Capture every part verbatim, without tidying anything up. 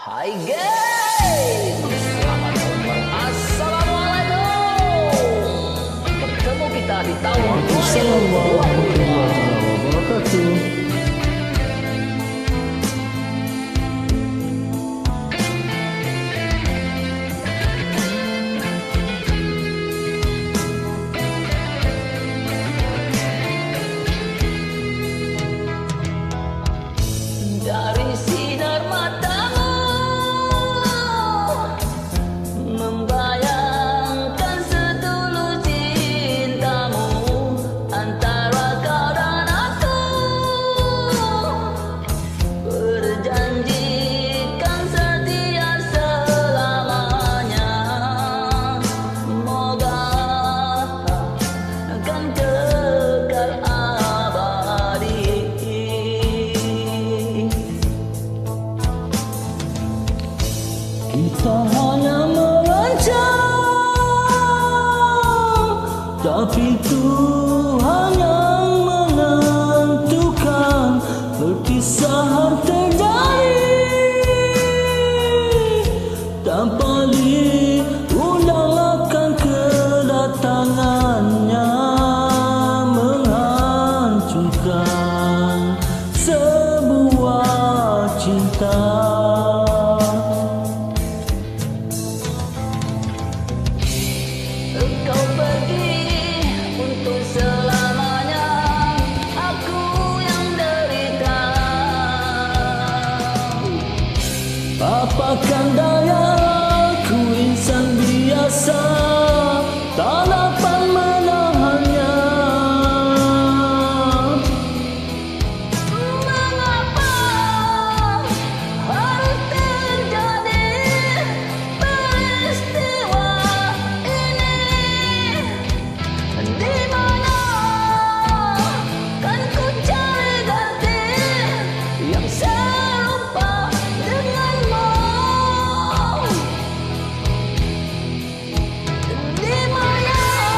Hai guys, selamat datang. Assalamualaikum. Bertemu kita di tahun dua ribu dua puluh dua. Dari sinar matamu membayangkan setulus cintamu antara kau dan aku. Berjanjikan setia selamanya, semoga akan kekal abadi. Kita hanya merancang, tapi Tuhan yang menentukan. Perpisahan terjadi tanpa diundang akan kedatangannya, menghancurkan sebuah cinta. Engkau pergi untuk selamanya, aku yang derita. Apakah daya, ku insan biasa, tak dapat menahannya. Mengapa harus terjadi peristiwa ini? Di mana kan ku cari ganti yang serupa denganmu? Di mana?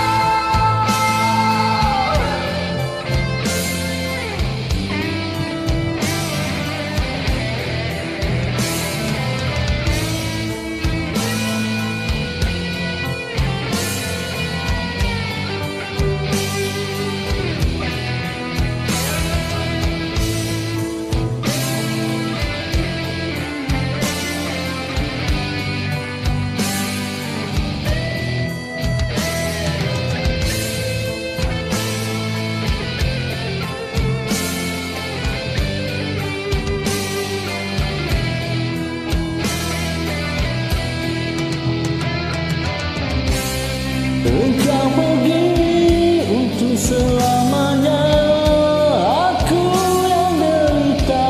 Engkau pergi untuk selamanya, aku yang derita.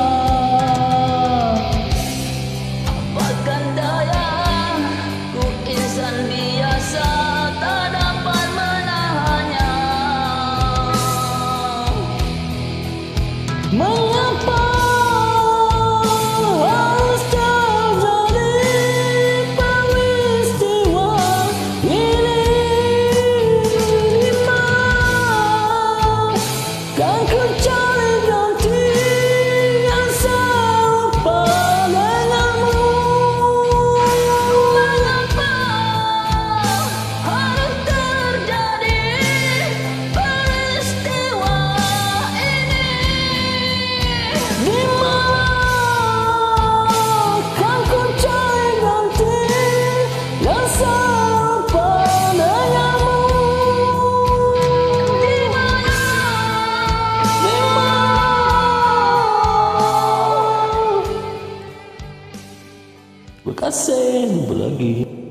Apakah daya, ku insan biasa, tak dapat menahannya. Mengapa harus terjadi peristiwa ini? Di mana kan ku cari ganti yang serupa denganmu? Mengapa harus terjadi peristiwa ini? Di mana kan ku cari ganti yang serupa denganmu? Di mana? Di mana? Terima kasih, jumpa lagi.